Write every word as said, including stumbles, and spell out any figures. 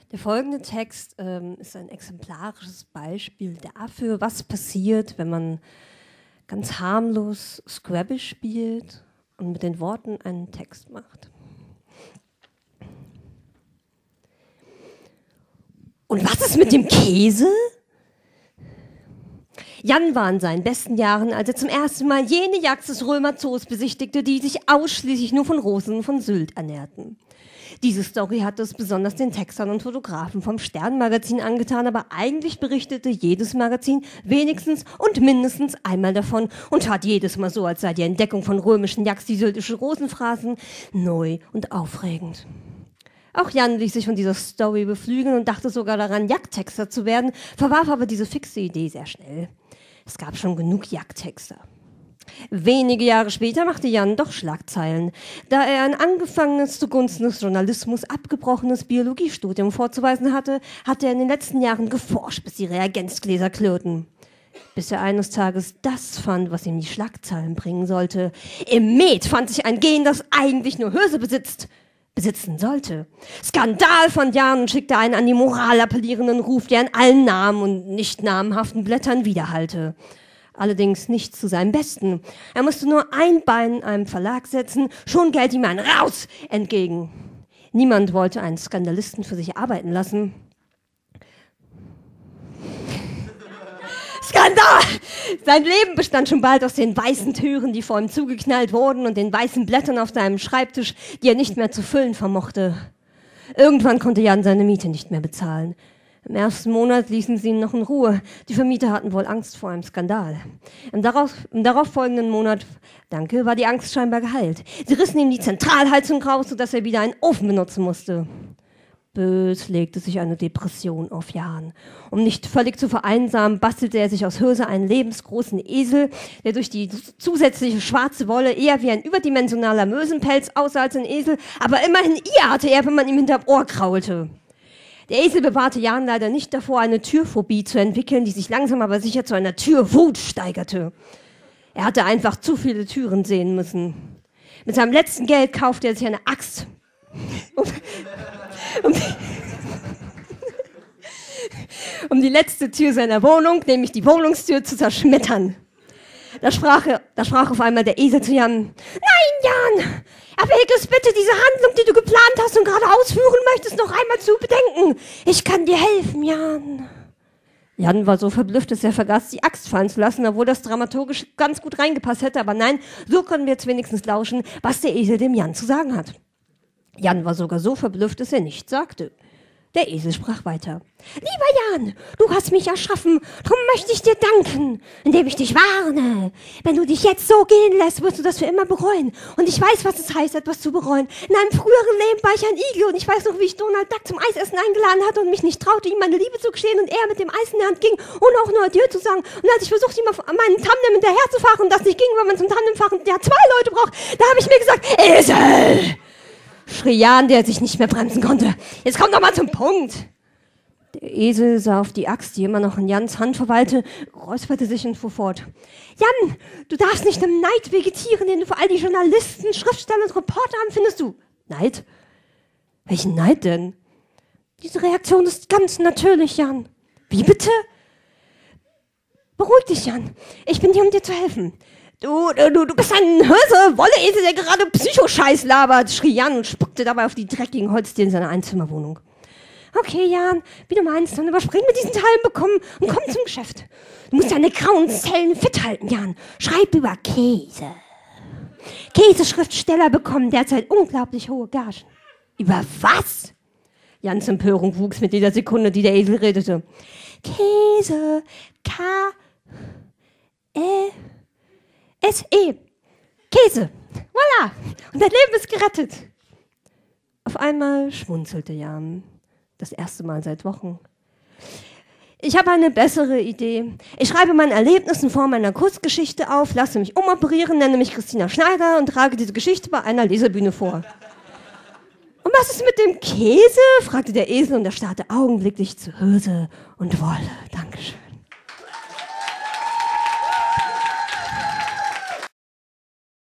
Der folgende Text ähm, ist ein exemplarisches Beispiel dafür, was passiert, wenn man ganz harmlos Scrabble spielt und mit den Worten einen Text macht. Und was ist mit dem Käse? Jan war in seinen besten Jahren, als er zum ersten Mal jene Jagd des Römerzoos besichtigte, die sich ausschließlich nur von Rosen von Sylt ernährten. Diese Story hatte es besonders den Textern und Fotografen vom Stern-Magazin angetan, aber eigentlich berichtete jedes Magazin wenigstens und mindestens einmal davon und tat jedes Mal so, als sei die Entdeckung von römischen Jagds die syltische Rosenphrasen neu und aufregend. Auch Jan ließ sich von dieser Story beflügeln und dachte sogar daran, Jagdtexter zu werden, verwarf aber diese fixe Idee sehr schnell. Es gab schon genug Jagdtexter. Wenige Jahre später machte Jan doch Schlagzeilen, da er ein angefangenes zugunsten des Journalismus abgebrochenes Biologiestudium vorzuweisen hatte, hatte er in den letzten Jahren geforscht, bis die Reagenzgläser klirrten. Bis er eines Tages das fand, was ihm die Schlagzeilen bringen sollte. Im Met fand sich ein Gen, das eigentlich nur Hirse besitzt, besitzen sollte. Skandal von Jan und schickte einen an die Moral appellierenden Ruf, der in allen Namen und nicht namenhaften Blättern widerhallte. Allerdings nicht zu seinem Besten. Er musste nur ein Bein in einem Verlag setzen, schon gellte ihm ein Raus entgegen. Niemand wollte einen Skandalisten für sich arbeiten lassen. Skandal! Sein Leben bestand schon bald aus den weißen Türen, die vor ihm zugeknallt wurden, und den weißen Blättern auf seinem Schreibtisch, die er nicht mehr zu füllen vermochte. Irgendwann konnte Jan seine Miete nicht mehr bezahlen. Im ersten Monat ließen sie ihn noch in Ruhe. Die Vermieter hatten wohl Angst vor einem Skandal. Im, darauf, im darauffolgenden Monat, danke, war die Angst scheinbar geheilt. Sie rissen ihm die Zentralheizung raus, sodass er wieder einen Ofen benutzen musste. Bös legte sich eine Depression auf Jan. Um nicht völlig zu vereinsamen, bastelte er sich aus Hirse einen lebensgroßen Esel, der durch die zusätzliche schwarze Wolle eher wie ein überdimensionaler Mösenpelz aussah als ein Esel, aber immerhin Ihr hatte er, wenn man ihm hinterm Ohr kraulte. Der Esel bewahrte Jan leider nicht davor, eine Türphobie zu entwickeln, die sich langsam aber sicher zu einer Türwut steigerte. Er hatte einfach zu viele Türen sehen müssen. Mit seinem letzten Geld kaufte er sich eine Axt, um, um, die, um die letzte Tür seiner Wohnung, nämlich die Wohnungstür, zu zerschmettern. Da sprach, er, da sprach auf einmal der Esel zu Jan: Nein, Jan! Erwäge es bitte, diese Handlung, die du geplant hast und gerade ausführen möchtest, noch einmal zu bedenken. Ich kann dir helfen, Jan. Jan war so verblüfft, dass er vergaß, die Axt fallen zu lassen, obwohl das dramaturgisch ganz gut reingepasst hätte. Aber nein, so können wir jetzt wenigstens lauschen, was der Esel dem Jan zu sagen hat. Jan war sogar so verblüfft, dass er nichts sagte. Der Esel sprach weiter. Lieber Jan, du hast mich erschaffen, darum möchte ich dir danken, indem ich dich warne. Wenn du dich jetzt so gehen lässt, wirst du das für immer bereuen. Und ich weiß, was es heißt, etwas zu bereuen. In einem früheren Leben war ich ein Igel und ich weiß noch, wie ich Donald Duck zum Eisessen eingeladen hatte und mich nicht traute, ihm meine Liebe zu gestehen und er mit dem Eis in der Hand ging, ohne auch nur Adieu zu sagen. Und als ich versuchte, ihm auf meinen Tandem hinterherzufahren und das nicht ging, weil man zum Tandemfahren ja zwei Leute braucht, da habe ich mir gesagt, Esel! Schrie Jan, der sich nicht mehr bremsen konnte. Jetzt komm doch mal zum Punkt. Der Esel sah auf die Axt, die immer noch in Jans Hand verweilte, räusperte sich und fuhr fort. Jan, du darfst nicht im Neid vegetieren, den du für all die Journalisten, Schriftsteller und Reporter haben, findest du. Neid? Welchen Neid denn? Diese Reaktion ist ganz natürlich, Jan. Wie bitte? Beruhig dich, Jan. Ich bin hier, um dir zu helfen. Du, du, du bist ein Hirse, Wolle-Esel, der gerade Psychoscheiß labert, schrie Jan und spuckte dabei auf die dreckigen Holzdielen in seiner Einzimmerwohnung. Okay, Jan, wie du meinst, dann überspring mit diesen Teilen bekommen und komm zum Geschäft. Du musst deine grauen Zellen fit halten, Jan. Schreib über Käse. Käseschriftsteller bekommen derzeit unglaublich hohe Gagen. Über was? Jans Empörung wuchs mit jeder Sekunde, die der Esel redete. Käse, K, E, S E. Käse. Voilà. Und dein Leben ist gerettet. Auf einmal schmunzelte Jan. Das erste Mal seit Wochen. Ich habe eine bessere Idee. Ich schreibe mein Erlebnis in Form einer Kurzgeschichte auf, lasse mich umoperieren, nenne mich Christina Schneider und trage diese Geschichte bei einer Lesebühne vor. Und was ist mit dem Käse? Fragte der Esel und er starrte augenblicklich zu Hirse und Wolle. Dankeschön.